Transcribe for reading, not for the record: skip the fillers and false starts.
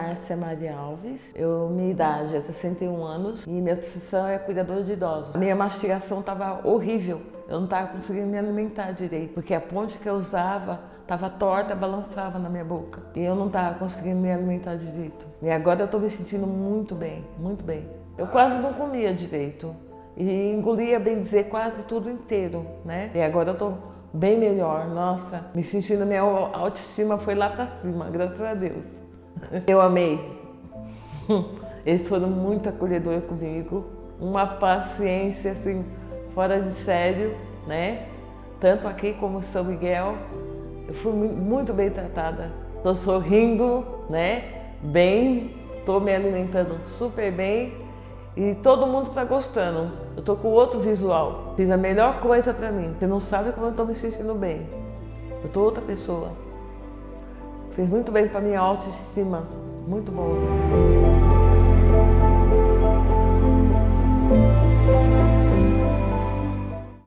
Márcia Maria Alves, minha idade é 61 anos e minha profissão é cuidadora de idosos. Minha mastigação estava horrível, eu não estava conseguindo me alimentar direito, porque a ponte que eu usava estava torta, balançava na minha boca e eu não estava conseguindo me alimentar direito. E agora eu estou me sentindo muito bem, muito bem. Eu quase não comia direito e engolia, bem dizer, quase tudo inteiro, né? E agora eu estou bem melhor, nossa, me sentindo, minha autoestima foi lá pra cima, graças a Deus. Eu amei. Eles foram muito acolhedores comigo, uma paciência assim, fora de sério, né? Tanto aqui como em São Miguel, eu fui muito bem tratada. Tô sorrindo, né? Bem, tô me alimentando super bem. E todo mundo está gostando. Eu tô com outro visual. Fiz a melhor coisa para mim. Você não sabe como eu tô me sentindo bem. Eu tô outra pessoa. Fiz muito bem para minha autoestima. Muito bom.